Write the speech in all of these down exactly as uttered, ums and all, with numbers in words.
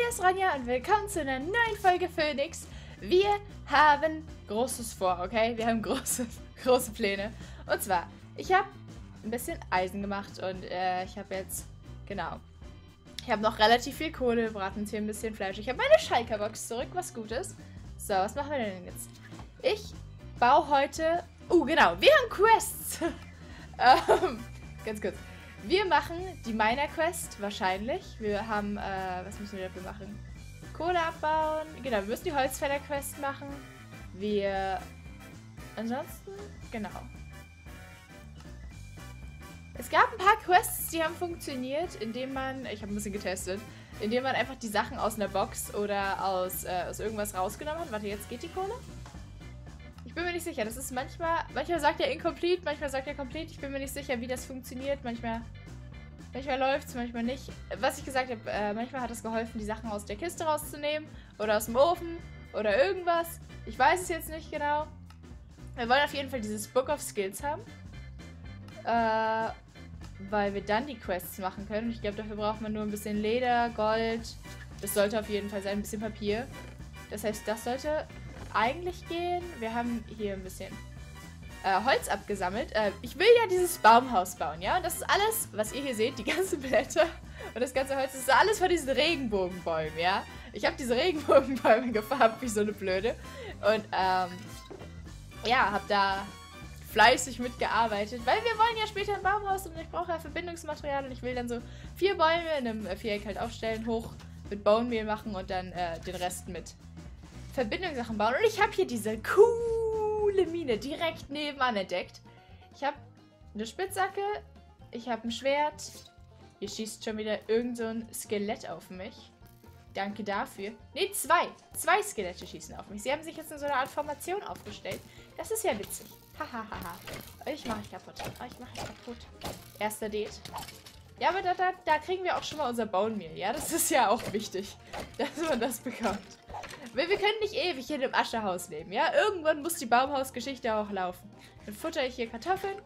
hier ist Ronja und willkommen zu einer neuen Folge Phoenix. Wir haben Großes vor, okay? Wir haben große, große Pläne. Und zwar, ich habe ein bisschen Eisen gemacht und äh, ich habe jetzt, genau, ich habe noch relativ viel Kohle, wir braten uns hier ein bisschen Fleisch. Ich habe meine Schalker-Box zurück, was gut ist. So, was machen wir denn jetzt? Ich baue heute, uh genau, wir haben Quests. ähm, ganz kurz. Wir machen die Miner-Quest wahrscheinlich. Wir haben, äh, was müssen wir dafür machen? Kohle abbauen. Genau, wir müssen die Holzfäller-Quest machen. Wir, ansonsten, genau. Es gab ein paar Quests, die haben funktioniert, indem man, ich habe ein bisschen getestet, indem man einfach die Sachen aus einer Box oder aus, äh, aus irgendwas rausgenommen hat. Warte, jetzt geht die Kohle? Ich bin mir nicht sicher. Das ist manchmal, manchmal sagt er incomplete, manchmal sagt er complete. Ich bin mir nicht sicher, wie das funktioniert. Manchmal, manchmal läuft es, manchmal nicht. Was ich gesagt habe, äh, manchmal hat es geholfen, die Sachen aus der Kiste rauszunehmen oder aus dem Ofen oder irgendwas. Ich weiß es jetzt nicht genau. Wir wollen auf jeden Fall dieses Book of Skills haben. Äh, weil wir dann die Quests machen können. Ich glaube, dafür braucht man nur ein bisschen Leder, Gold. Das sollte auf jeden Fall sein, ein bisschen Papier. Das heißt, das sollte eigentlich gehen. Wir haben hier ein bisschen äh, Holz abgesammelt. Äh, ich will ja dieses Baumhaus bauen, ja? Und das ist alles, was ihr hier seht, die ganzen Blätter und das ganze Holz, das ist alles von diesen Regenbogenbäumen, ja? Ich habe diese Regenbogenbäume gefarbt wie so eine Blöde. Und, ähm, ja, habe da fleißig mitgearbeitet, weil wir wollen ja später ein Baumhaus und ich brauche ja Verbindungsmaterial und ich will dann so vier Bäume in einem Viereck halt aufstellen, hoch mit Bone Meal machen und dann äh, den Rest mit Verbindungssachen bauen. Und ich habe hier diese coole Mine direkt nebenan entdeckt. Ich habe eine Spitzhacke, ich habe ein Schwert. Hier schießt schon wieder irgend so ein Skelett auf mich. Danke dafür. Ne, zwei. Zwei Skelette schießen auf mich. Sie haben sich jetzt in so einer Art Formation aufgestellt. Das ist ja witzig. Hahaha. Euch mache ich kaputt. Euch mache ich kaputt. Erster Date. Ja, aber da, da, da kriegen wir auch schon mal unser Bone Meal. Ja, das ist ja auch wichtig, dass man das bekommt. Wir, wir können nicht ewig hier im Aschehaus leben, ja? Irgendwann muss die Baumhausgeschichte auch laufen. Dann futter ich hier Kartoffeln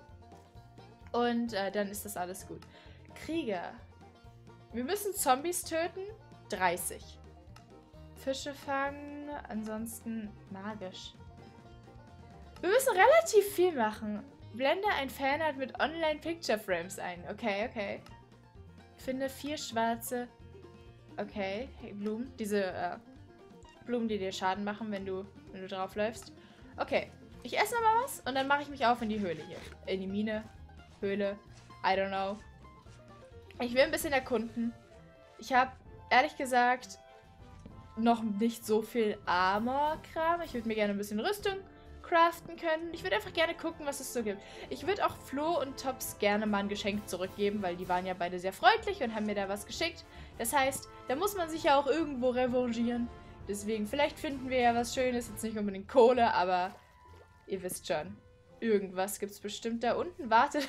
und äh, dann ist das alles gut. Krieger. Wir müssen Zombies töten. dreißig. Fische fangen, ansonsten magisch. Wir müssen relativ viel machen. Blende ein Fanart mit Online-Picture-Frames ein. Okay, okay. Finde vier schwarze... Okay, hey, Blumen. Diese äh, Blumen, die dir Schaden machen, wenn du, wenn du drauf läufst. Okay, ich esse noch mal was und dann mache ich mich auf in die Höhle hier. In die Mine, Höhle, I don't know. Ich will ein bisschen erkunden. Ich habe, ehrlich gesagt, noch nicht so viel Armor-Kram. Ich würde mir gerne ein bisschen Rüstung craften können. Ich würde einfach gerne gucken, was es so gibt. Ich würde auch Flo und Tops gerne mal ein Geschenk zurückgeben, weil die waren ja beide sehr freundlich und haben mir da was geschickt. Das heißt, da muss man sich ja auch irgendwo revanchieren. Deswegen, vielleicht finden wir ja was Schönes. Jetzt nicht unbedingt Kohle, aber ihr wisst schon. Irgendwas gibt es bestimmt da unten. Wartet.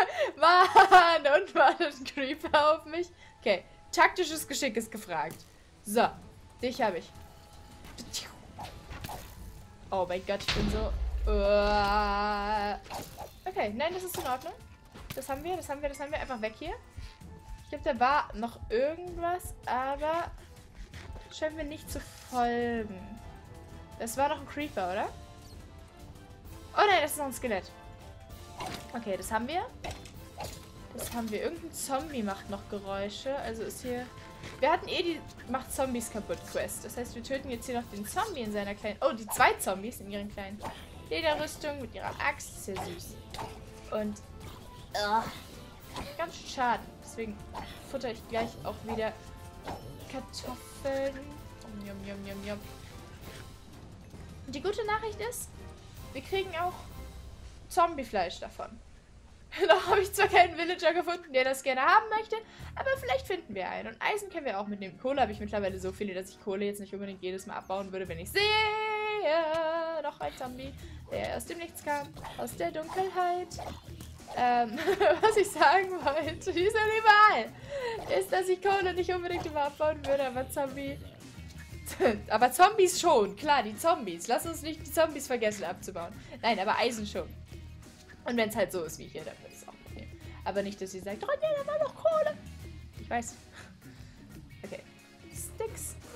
Mann, da unten wartet ein Creeper auf mich. Okay, taktisches Geschick ist gefragt. So, dich habe ich. Oh mein Gott, ich bin so... Uh, okay, nein, das ist in Ordnung. Das haben wir, das haben wir, das haben wir. Einfach weg hier. Ich glaube, da war noch irgendwas, aber scheint mir nicht zu folgen. Das war noch ein Creeper, oder? Oh nein, das ist noch ein Skelett. Okay, das haben wir. Das haben wir. Irgendein Zombie macht noch Geräusche. Also ist hier... Wir hatten eh die Macht Zombies kaputt Quest. Das heißt, wir töten jetzt hier noch den Zombie in seiner kleinen... Oh, die zwei Zombies in ihren kleinen Lederrüstung mit ihrer Axt. Ist ja süß. Und... Uh, ganz schön Schaden. Deswegen futter ich gleich auch wieder Kartoffeln. Yum, yum, yum, yum. Und die gute Nachricht ist, wir kriegen auch Zombiefleisch davon. Noch habe ich zwar keinen Villager gefunden, der das gerne haben möchte, aber vielleicht finden wir einen. Und Eisen können wir auch mitnehmen. Kohle habe ich mittlerweile so viele, dass ich Kohle jetzt nicht unbedingt jedes Mal abbauen würde, wenn ich sehe. Noch ein Zombie, der aus dem Nichts kam, aus der Dunkelheit. Ähm, was ich sagen wollte, die ist ja überall, ist, dass ich Kohle nicht unbedingt immer abbauen würde, aber Zombie... aber Zombies schon, klar, die Zombies. Lass uns nicht die Zombies vergessen abzubauen. Nein, aber Eisen schon. Und wenn es halt so ist wie hier, dann würde ich es auch mitnehmen. Aber nicht, dass sie sagt, Ronja, da war noch Kohle. Ich weiß. Okay. Sticks.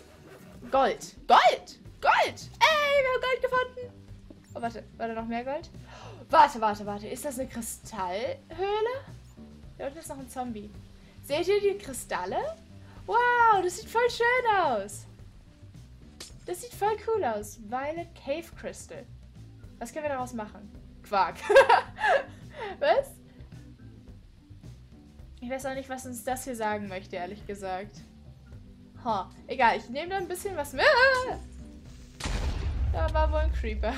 Gold. Gold. Gold. Ey, wir haben Gold gefunden. Oh, warte. War da noch mehr Gold? Warte, warte, warte. Ist das eine Kristallhöhle? Da unten ist noch ein Zombie. Seht ihr die Kristalle? Wow, das sieht voll schön aus. Das sieht voll cool aus. Violet Cave Crystal. Was können wir daraus machen? Quark. Was? Ich weiß auch nicht, was uns das hier sagen möchte, ehrlich gesagt. Ha, egal, ich nehme da ein bisschen was mit. Da war wohl ein Creeper.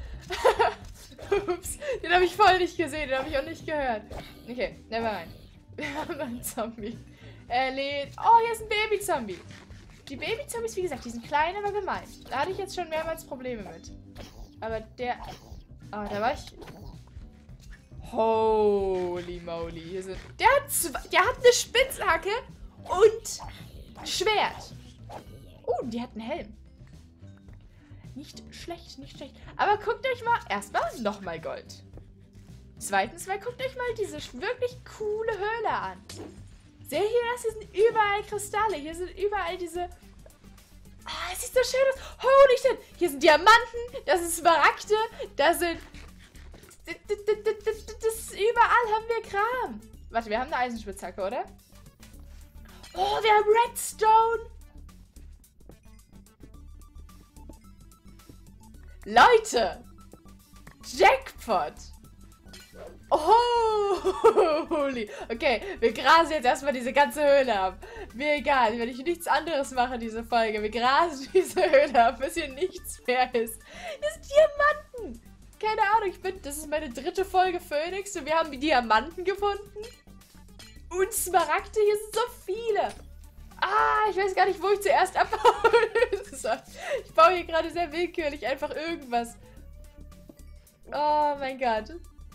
Ups, den habe ich voll nicht gesehen, den habe ich auch nicht gehört. Okay, never mind. Wir haben einen Zombie. Er lädt. Oh, hier ist ein Baby-Zombie. Die Baby-Zombies, wie gesagt, die sind klein, aber gemein. Da hatte ich jetzt schon mehrmals Probleme mit. Aber der... Ah, da war ich... Holy moly. Hier sind... Der hat, zwei... der hat eine Spitzhacke und Schwert. Oh, die hat einen Helm. Nicht schlecht, nicht schlecht. Aber guckt euch mal... Erstmal nochmal Gold. Zweitens mal, guckt euch mal diese wirklich coole Höhle an. Seht ihr das? Hier sind überall Kristalle. Hier sind überall diese... Ah, es sieht so schön aus. Holy shit. Hier sind Diamanten. Das ist Smaragde. Da sind... Das ist überall haben wir Kram. Warte, wir haben eine Eisenspitzhacke, oder? Oh, wir haben Redstone. Leute. Jackpot. Oh, holy. Okay, wir grasen jetzt erstmal diese ganze Höhle ab. Mir egal, wenn ich nichts anderes mache, diese Folge. Wir grasen diese Höhle ab, bis hier nichts mehr ist. Das sind Diamanten. Keine Ahnung, ich bin, das ist meine dritte Folge Phoenix und wir haben die Diamanten gefunden. Und Smaragde, hier sind so viele. Ah, ich weiß gar nicht, wo ich zuerst abbaue. Ich baue hier gerade sehr willkürlich einfach irgendwas. Oh mein Gott.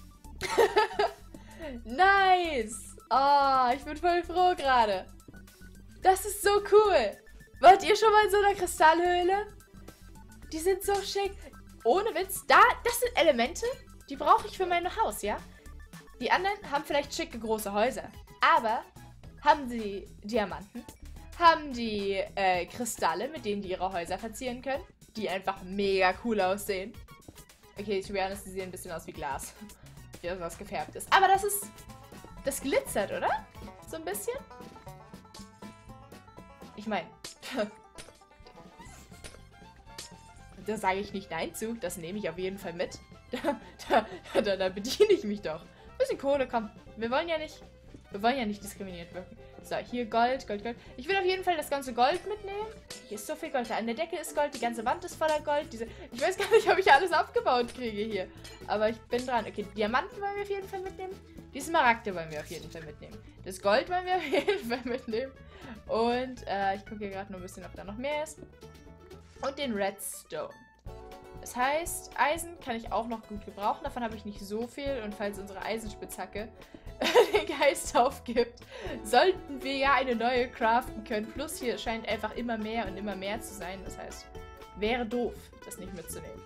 Nice. Oh, ich bin voll froh gerade. Das ist so cool. Wart ihr schon mal in so einer Kristallhöhle? Die sind so schick. Ohne Witz, da, das sind Elemente, die brauche ich für mein Haus, ja? Die anderen haben vielleicht schicke große Häuser. Aber haben sie Diamanten? Haben die äh, Kristalle, mit denen die ihre Häuser verzieren können? Die einfach mega cool aussehen. Okay, to be honest, die sehen ein bisschen aus wie Glas. Wie was gefärbt ist. Aber das ist... Das glitzert, oder? So ein bisschen? Ich meine... Da sage ich nicht Nein zu. Das nehme ich auf jeden Fall mit. Da, da, da, da bediene ich mich doch. Ein bisschen Kohle, komm. Wir wollen ja nicht... Wir wollen ja nicht diskriminiert wirken. So, hier Gold, Gold, Gold. Ich will auf jeden Fall das ganze Gold mitnehmen. Hier ist so viel Gold. Da an der Decke ist Gold. Die ganze Wand ist voller Gold. Diese, ich weiß gar nicht, ob ich alles abgebaut kriege hier. Aber ich bin dran. Okay, Diamanten wollen wir auf jeden Fall mitnehmen. Die Smaragde wollen wir auf jeden Fall mitnehmen. Das Gold wollen wir auf jeden Fall mitnehmen. Und äh, ich gucke hier gerade noch ein bisschen, ob da noch mehr ist. Und den Redstone. Das heißt, Eisen kann ich auch noch gut gebrauchen. Davon habe ich nicht so viel. Und falls unsere Eisenspitzhacke den Geist aufgibt, sollten wir ja eine neue craften können. Plus hier scheint einfach immer mehr und immer mehr zu sein. Das heißt, wäre doof, das nicht mitzunehmen.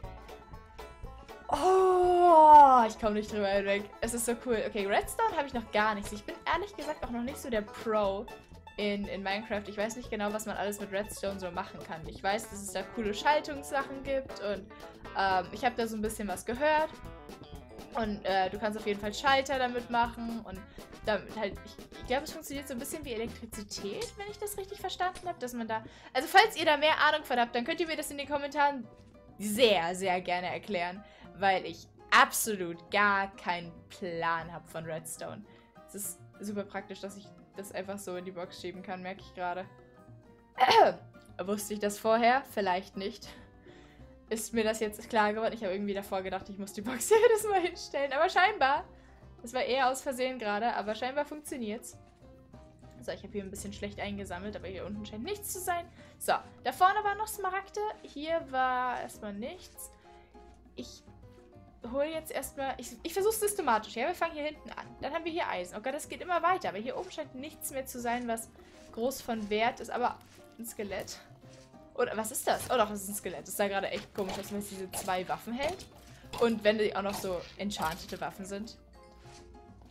Oh, ich komme nicht drüber hinweg. Es ist so cool. Okay, Redstone habe ich noch gar nichts. Ich bin ehrlich gesagt auch noch nicht so der Pro in, in Minecraft. Ich weiß nicht genau, was man alles mit Redstone so machen kann. Ich weiß, dass es da coole Schaltungssachen gibt und ähm, ich habe da so ein bisschen was gehört. Und äh, du kannst auf jeden Fall Schalter damit machen und damit halt, ich, ich glaube, es funktioniert so ein bisschen wie Elektrizität, wenn ich das richtig verstanden habe, dass man da, also falls ihr da mehr Ahnung von habt, dann könnt ihr mir das in den Kommentaren sehr, sehr gerne erklären, weil ich absolut gar keinen Plan habe von Redstone. Es ist super praktisch, dass ich das einfach so in die Box schieben kann, merke ich gerade. Äh, wusste ich das vorher? Vielleicht nicht. Ist mir das jetzt klar geworden? Ich habe irgendwie davor gedacht, ich muss die Box jedes Mal hinstellen. Aber scheinbar, das war eher aus Versehen gerade, aber scheinbar funktioniert's. So, ich habe hier ein bisschen schlecht eingesammelt, aber hier unten scheint nichts zu sein. So, da vorne war noch Smaragde. Hier war erstmal nichts. Ich hole jetzt erstmal... Ich, ich versuche es systematisch. Ja, wir fangen hier hinten an. Dann haben wir hier Eisen. Oh Gott, das geht immer weiter. Aber hier oben scheint nichts mehr zu sein, was groß von Wert ist. Aber ein Skelett... Oder was ist das? Oh doch, das ist ein Skelett. Das sah gerade echt komisch aus, wenn es diese zwei Waffen hält. Und wenn die auch noch so enchantete Waffen sind.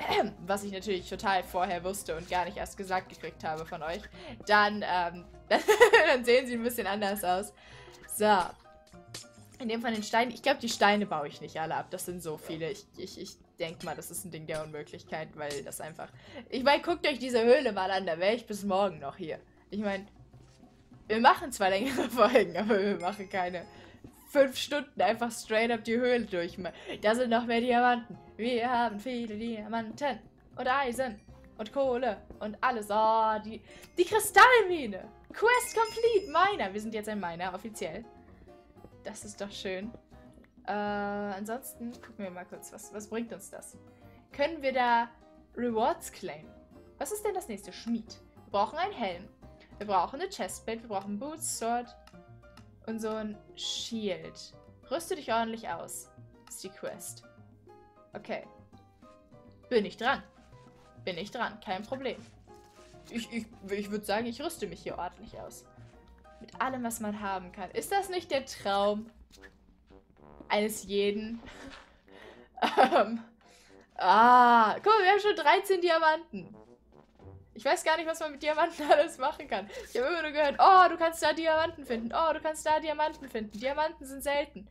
was ich natürlich total vorher wusste und gar nicht erst gesagt gekriegt habe von euch, dann, ähm, dann sehen sie ein bisschen anders aus. So. In dem von den Steinen, ich glaube, die Steine baue ich nicht alle ab. Das sind so viele. Ich, ich, ich denke mal, das ist ein Ding der Unmöglichkeit, weil das einfach... Ich meine, guckt euch diese Höhle mal an, da wäre ich bis morgen noch hier. Ich meine, wir machen zwar längere Folgen, aber wir machen keine fünf Stunden einfach straight up die Höhle durch. Da sind noch mehr Diamanten. Wir haben viele Diamanten und Eisen und Kohle und alles. Oh, die, die Kristallmine. Quest complete, Miner. Wir sind jetzt ein Miner, offiziell. Das ist doch schön. Äh, ansonsten gucken wir mal kurz, was, was bringt uns das? Können wir da Rewards claimen? Was ist denn das nächste? Schmied. Wir brauchen einen Helm. Wir brauchen eine Chestplate. Wir brauchen Boots, Sword und so ein Shield. Rüste dich ordentlich aus. Das ist die Quest. Okay. Bin ich dran. Bin ich dran. Kein Problem. Ich, ich, ich würde sagen, ich rüste mich hier ordentlich aus. Mit allem, was man haben kann. Ist das nicht der Traum eines jeden? ähm, ah, guck mal, wir haben schon dreizehn Diamanten. Ich weiß gar nicht, was man mit Diamanten alles machen kann. Ich habe immer nur gehört, oh, du kannst da Diamanten finden. Oh, du kannst da Diamanten finden. Diamanten sind selten.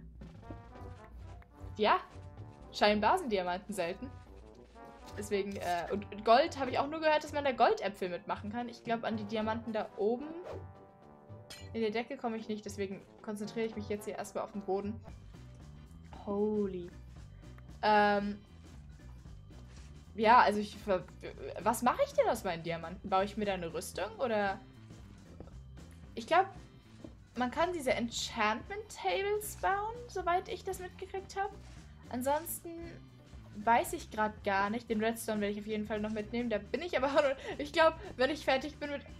Ja, scheinbar sind Diamanten selten. Deswegen, äh, und, und Gold habe ich auch nur gehört, dass man da Goldäpfel mitmachen kann. Ich glaube, an die Diamanten da oben in der Decke komme ich nicht. Deswegen konzentriere ich mich jetzt hier erstmal auf den Boden. Holy. Ähm... Ja, also ich... Was mache ich denn aus meinen Diamanten? Baue ich mir da eine Rüstung? Oder... Ich glaube, man kann diese Enchantment-Tables bauen, soweit ich das mitgekriegt habe. Ansonsten weiß ich gerade gar nicht. Den Redstone werde ich auf jeden Fall noch mitnehmen. Da bin ich aber auch noch... Ich glaube, wenn ich fertig bin mit...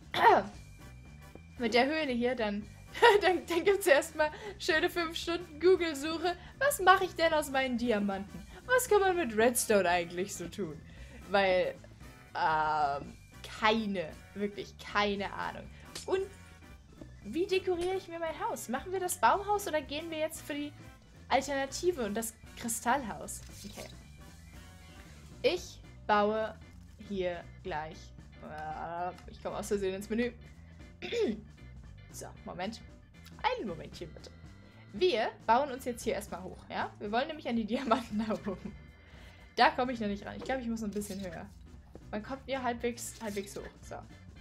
mit der Höhle hier, dann... dann dann gibt es erstmal schöne fünf Stunden Google-Suche. Was mache ich denn aus meinen Diamanten? Was kann man mit Redstone eigentlich so tun? Weil, ähm, keine, wirklich keine Ahnung. Und wie dekoriere ich mir mein Haus? Machen wir das Baumhaus oder gehen wir jetzt für die Alternative und das Kristallhaus? Okay. Ich baue hier gleich. Äh, ich komme aus Versehen ins Menü. So, Moment. Einen Momentchen bitte. Wir bauen uns jetzt hier erstmal hoch, ja? Wir wollen nämlich an die Diamanten da oben. Da komme ich noch nicht ran. Ich glaube, ich muss ein bisschen höher. Man kommt hier halbwegs, halbwegs hoch. So.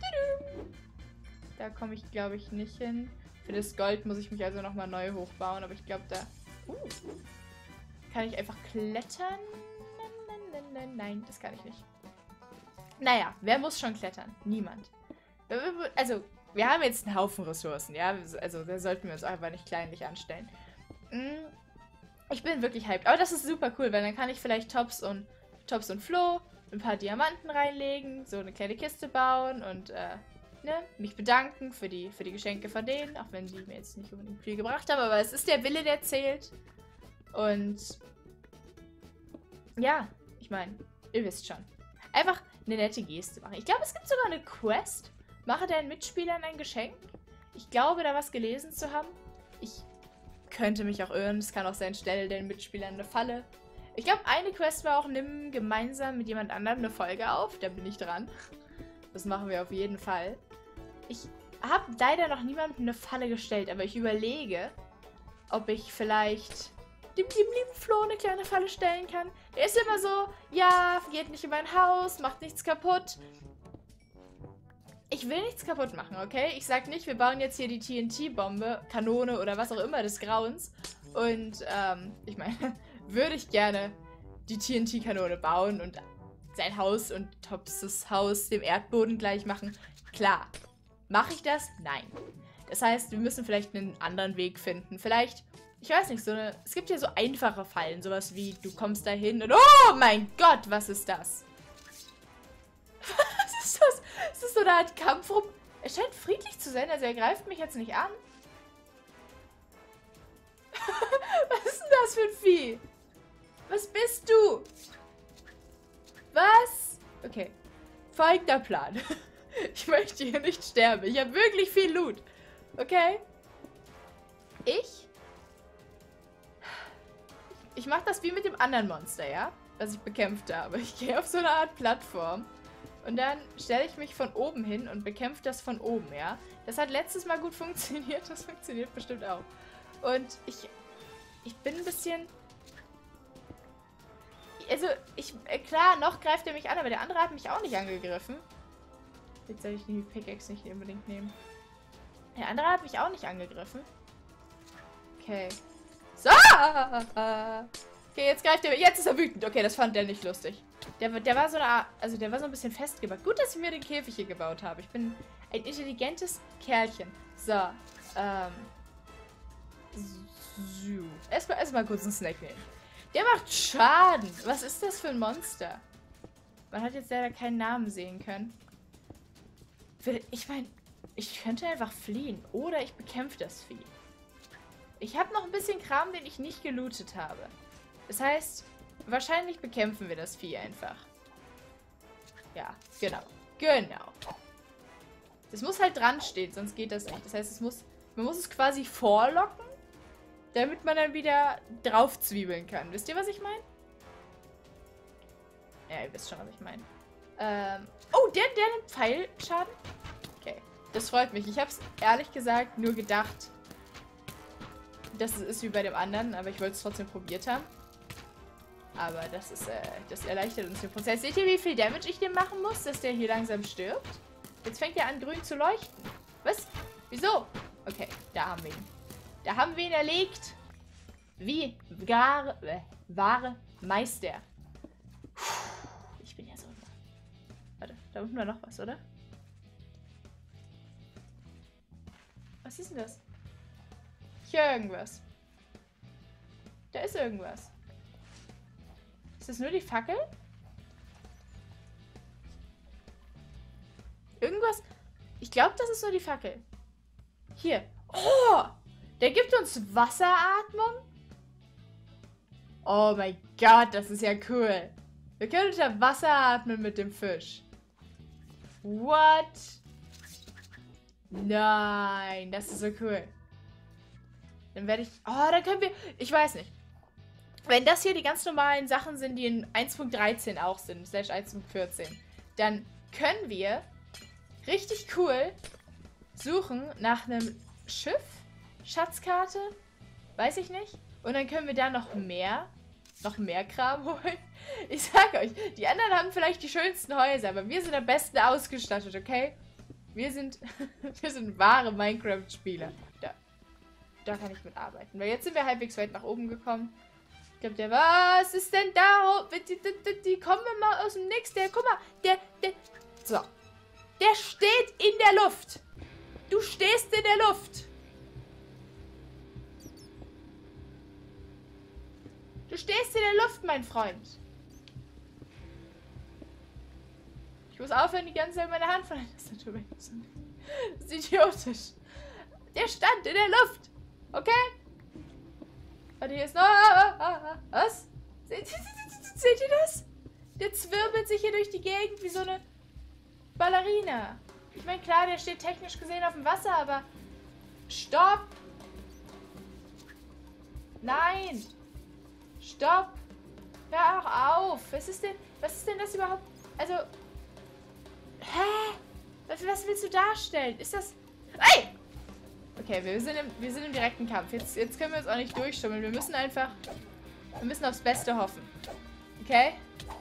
Da komme ich, glaube ich, nicht hin. Für das Gold muss ich mich also nochmal neu hochbauen. Aber ich glaube, da... Uh, kann ich einfach klettern? Nein, nein, nein, nein, das kann ich nicht. Naja, wer muss schon klettern? Niemand. Also... Wir haben jetzt einen Haufen Ressourcen, ja, also da sollten wir uns einfach nicht kleinlich anstellen. Ich bin wirklich hyped, aber das ist super cool, weil dann kann ich vielleicht Tops und Tops und Flo ein paar Diamanten reinlegen, so eine kleine Kiste bauen und äh, ne, mich bedanken für die, für die Geschenke von denen, auch wenn sie mir jetzt nicht unbedingt viel gebracht haben, aber es ist der Wille, der zählt. Und ja, ich meine, ihr wisst schon. Einfach eine nette Geste machen. Ich glaube, es gibt sogar eine Quest. Mache deinen Mitspielern ein Geschenk? Ich glaube, da was gelesen zu haben. Ich könnte mich auch irren. Es kann auch sein, stelle den Mitspielern eine Falle. Ich glaube, eine Quest war auch, nimm gemeinsam mit jemand anderem eine Folge auf. Da bin ich dran. Das machen wir auf jeden Fall. Ich habe leider noch niemandem eine Falle gestellt, aber ich überlege, ob ich vielleicht dem lieben, lieben Flo eine kleine Falle stellen kann. Der ist immer so, ja, geht nicht in mein Haus, macht nichts kaputt. Ich will nichts kaputt machen, okay? Ich sag nicht, wir bauen jetzt hier die T N T-Bombe, Kanone oder was auch immer des Grauens. Und, ähm, ich meine, würde ich gerne die T N T-Kanone bauen und sein Haus und Tops' Haus dem Erdboden gleich machen. Klar. Mache ich das? Nein. Das heißt, wir müssen vielleicht einen anderen Weg finden. Vielleicht, ich weiß nicht, so eine, es gibt ja so einfache Fallen, sowas wie, du kommst da hin und, oh mein Gott, was ist das? Was ist das? Ist das so eine Art Kampf rum? Er scheint friedlich zu sein, also er greift mich jetzt nicht an. Was ist denn das für ein Vieh? Was bist du? Was? Okay. Folgender Plan. Ich möchte hier nicht sterben. Ich habe wirklich viel Loot. Okay? Ich? Ich mache das wie mit dem anderen Monster, ja? was ich bekämpft habe. Ich gehe auf so eine Art Plattform und dann stelle ich mich von oben hin und bekämpfe das von oben, ja. Das hat letztes Mal gut funktioniert, das funktioniert bestimmt auch. Und ich, ich bin ein bisschen... Also, ich, klar, noch greift er mich an, aber der andere hat mich auch nicht angegriffen. Jetzt soll ich die Pickaxe nicht unbedingt nehmen. Der andere hat mich auch nicht angegriffen. Okay. So! Okay, jetzt greift er. Jetzt ist er wütend. Okay, das fand der nicht lustig. Der, der war so eine Art, also der war so ein bisschen festgebaut. Gut, dass ich mir den Käfig hier gebaut habe. Ich bin ein intelligentes Kerlchen. So, ähm. So. Erstmal erstmal kurz einen Snack nehmen. Der macht Schaden. Was ist das für ein Monster? Man hat jetzt leider keinen Namen sehen können. Ich meine, ich könnte einfach fliehen. Oder ich bekämpfe das Vieh. Ich habe noch ein bisschen Kram, den ich nicht gelootet habe. Das heißt, wahrscheinlich bekämpfen wir das Vieh einfach. Ja, genau. Genau. Das muss halt dran stehen, sonst geht das nicht. Das heißt, es muss, man muss es quasi vorlocken, damit man dann wieder drauf zwiebeln kann. Wisst ihr, was ich meine? Ja, ihr wisst schon, was ich meine. Ähm, oh, der, der nimmt Pfeilschaden? Okay, das freut mich. Ich habe es ehrlich gesagt nur gedacht, dass es ist wie bei dem anderen, aber ich wollte es trotzdem probiert haben. Aber das ist, äh, das erleichtert uns den Prozess. Seht ihr, wie viel Damage ich dem machen muss, dass der hier langsam stirbt? Jetzt fängt er an, grün zu leuchten. Was? Wieso? Okay, da haben wir ihn. Da haben wir ihn erlegt. Wie gar, äh, wahre Meister. Ich bin ja so... Warte, da unten war noch was, oder? Was ist denn das? Hier irgendwas. Da ist irgendwas. Ist das nur die Fackel? Irgendwas? Ich glaube, das ist nur die Fackel. Hier. Oh! Der gibt uns Wasseratmung? Oh mein Gott, das ist ja cool. Wir können unter Wasser atmen mit dem Fisch. What? Nein, das ist so cool. Dann werde ich... Oh, dann können wir... Ich weiß nicht. Wenn das hier die ganz normalen Sachen sind, die in eins Punkt dreizehn auch sind, slash eins Punkt vierzehn, dann können wir richtig cool suchen nach einem Schiff, Schatzkarte, weiß ich nicht. Und dann können wir da noch mehr, noch mehr Kram holen. Ich sag euch, die anderen haben vielleicht die schönsten Häuser, aber wir sind am besten ausgestattet, okay? Wir sind, wir sind wahre Minecraft-Spieler. Da, da kann ich mitarbeiten. Weil jetzt sind wir halbwegs weit nach oben gekommen. Ich glaube, der, was ist denn da? Die, die, die, die kommen immer aus dem Nix. Der, guck mal, der, der, so. Der steht in der Luft. Du stehst in der Luft. Du stehst in der Luft, mein Freund. Ich muss aufhören, die ganze Zeit meine Hand von der Tastatur wegzunehmen. Das ist idiotisch. Der stand in der Luft. Okay? Warte, hier ist noch... Was? Seht, seht ihr das? Der zwirbelt sich hier durch die Gegend wie so eine Ballerina. Ich meine, klar, der steht technisch gesehen auf dem Wasser, aber... Stopp! Nein! Stopp! Hör auch auf! Was ist denn... Was ist denn das überhaupt... Also... Hä? Was, was willst du darstellen? Ist das... Ey! Okay, wir sind im, wir sind im direkten Kampf. Jetzt, jetzt können wir uns auch nicht durchstummeln. Wir müssen einfach... Wir müssen aufs Beste hoffen. Okay?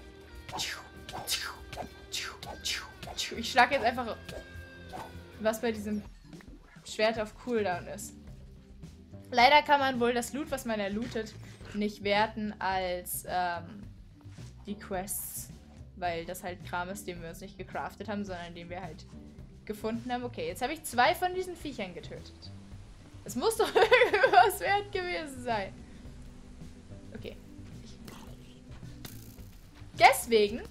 Ich schlage jetzt einfach... Was bei diesem Schwert auf Cooldown ist. Leider kann man wohl das Loot, was man erlootet, nicht werten als ähm, die Quests. Weil das halt Kram ist, den wir uns nicht gecraftet haben, sondern den wir halt gefunden haben. Okay, jetzt habe ich zwei von diesen Viechern getötet. Es muss doch irgendwas wert gewesen sein. Okay. Deswegen...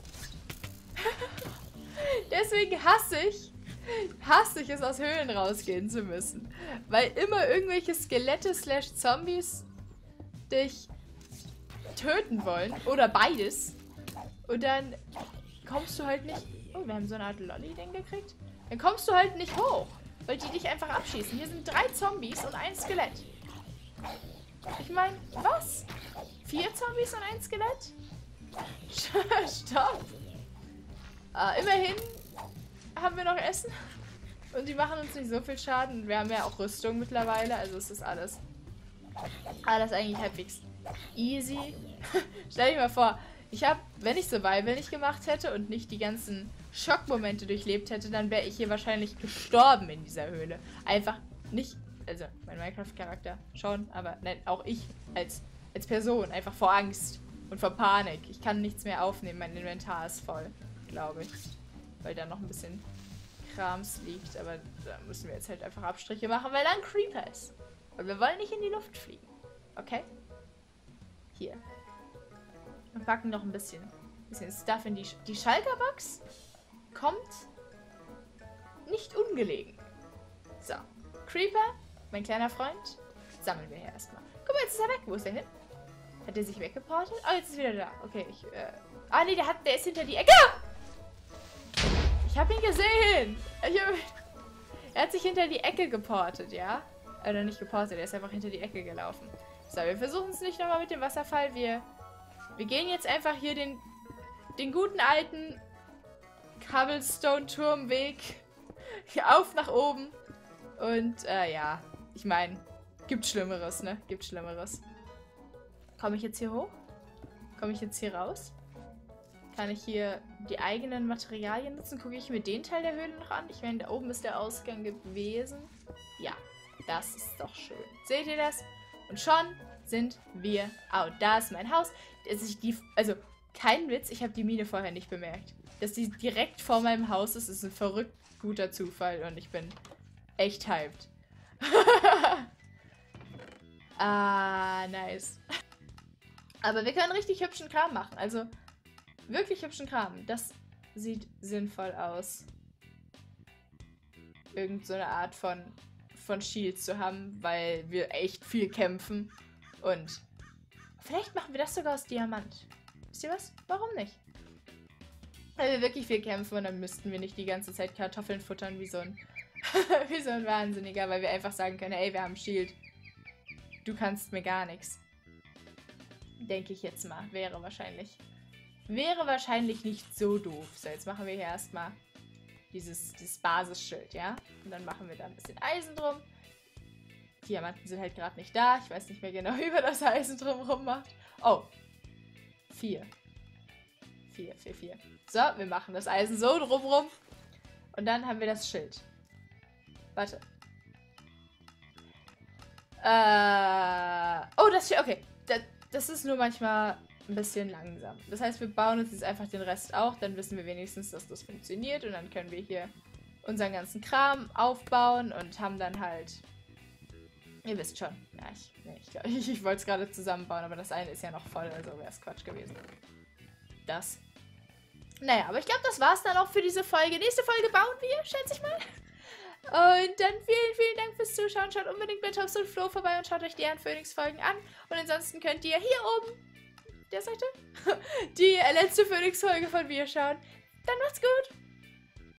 deswegen hasse ich... hasse ich es, aus Höhlen rausgehen zu müssen. Weil immer irgendwelche Skelette slash Zombies dich töten wollen. Oder beides. Und dann kommst du halt nicht... Oh, wir haben so eine Art Lolli-Ding gekriegt. Dann kommst du halt nicht hoch. Weil die dich einfach abschießen. Hier sind drei Zombies und ein Skelett. Ich meine, was? Vier Zombies und ein Skelett? Stopp! Äh, immerhin haben wir noch Essen. Und die machen uns nicht so viel Schaden. Wir haben ja auch Rüstung mittlerweile, also es ist alles. Alles eigentlich halbwegs easy. Stell dir mal vor, ich habe, wenn ich Survival nicht gemacht hätte und nicht die ganzen Schockmomente durchlebt hätte, dann wäre ich hier wahrscheinlich gestorben in dieser Höhle. Einfach nicht, also mein Minecraft-Charakter schon, aber nein, auch ich als, als Person, einfach vor Angst und vor Panik. Ich kann nichts mehr aufnehmen, mein Inventar ist voll, glaube ich. Weil da noch ein bisschen Krams liegt, aber da müssen wir jetzt halt einfach Abstriche machen, weil da ein Creeper ist. Und wir wollen nicht in die Luft fliegen. Okay? Hier. Wir packen noch ein bisschen, bisschen Stuff in die, Sch die Schalkerbox. Kommt nicht ungelegen. So. Creeper, mein kleiner Freund, sammeln wir hier erstmal. Guck mal, jetzt ist er weg. Wo ist er hin? Hat er sich weggeportet? Oh, jetzt ist er wieder da. Okay, ich, äh... Ah, nee, der, hat, der ist hinter die Ecke. Ich hab ihn gesehen. Ich hab, er hat sich hinter die Ecke geportet, ja? Oder nicht geportet, er ist einfach hinter die Ecke gelaufen. So, wir versuchen es nicht nochmal mit dem Wasserfall. Wir, wir gehen jetzt einfach hier den, den guten alten Cobblestone-Turmweg auf nach oben. Und, äh, ja. Ich meine, gibt Schlimmeres, ne? Gibt Schlimmeres. Komme ich jetzt hier hoch? Komme ich jetzt hier raus? Kann ich hier die eigenen Materialien nutzen? Gucke ich mir den Teil der Höhle noch an? Ich meine, da oben ist der Ausgang gewesen. Ja, das ist doch schön. Seht ihr das? Und schon sind wir out. Da ist mein Haus. Dass ich die, also, kein Witz, ich habe die Mine vorher nicht bemerkt. Dass die direkt vor meinem Haus ist, ist ein verrückt guter Zufall. Und ich bin echt hyped. Ah, nice. Aber wir können richtig hübschen Kram machen. Also, wirklich hübschen Kram. Das sieht sinnvoll aus. Irgend so eine Art von, von Shield zu haben, weil wir echt viel kämpfen. Und vielleicht machen wir das sogar aus Diamant. Wisst ihr was? Warum nicht? Weil wir wirklich viel kämpfen und dann müssten wir nicht die ganze Zeit Kartoffeln futtern wie so ein, wie so ein Wahnsinniger, weil wir einfach sagen können, ey, wir haben Shield. Du kannst mir gar nichts. Denke ich jetzt mal. Wäre wahrscheinlich. Wäre wahrscheinlich nicht so doof. So, jetzt machen wir hier erstmal dieses, dieses Basisschild, ja? Und dann machen wir da ein bisschen Eisen drum. Diamanten sind halt gerade nicht da. Ich weiß nicht mehr genau, wie man das Eisen drumherum macht. Oh. Vier. Vier, vier, vier. So, wir machen das Eisen so drumherum. Und dann haben wir das Schild. Warte. Äh. Oh, das Schild. Okay. Das, das ist nur manchmal ein bisschen langsam. Das heißt, wir bauen uns jetzt einfach den Rest auch. Dann wissen wir wenigstens, dass das funktioniert. Und dann können wir hier unseren ganzen Kram aufbauen und haben dann halt... Ihr wisst schon. Ja, ich, nee, ich, glaub, ich, ich wollte es gerade zusammenbauen, aber das eine ist ja noch voll, also wäre es Quatsch gewesen. Das. Naja, aber ich glaube, das war es dann auch für diese Folge. Nächste Folge bauen wir, schätze ich mal. Und dann vielen, vielen Dank fürs Zuschauen. Schaut unbedingt bei Tops und Flo vorbei und schaut euch die Phoenix-Folgen an. Und ansonsten könnt ihr hier oben, der Seite, die letzte Phoenix-Folge von mir schauen. Dann macht's gut.